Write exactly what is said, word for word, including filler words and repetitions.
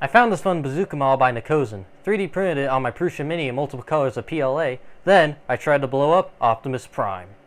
I found this fun Bazooka model by Nakozen, three D printed it on my Prussian Mini in multiple colors of P L A, then I tried to blow up Optimus Prime.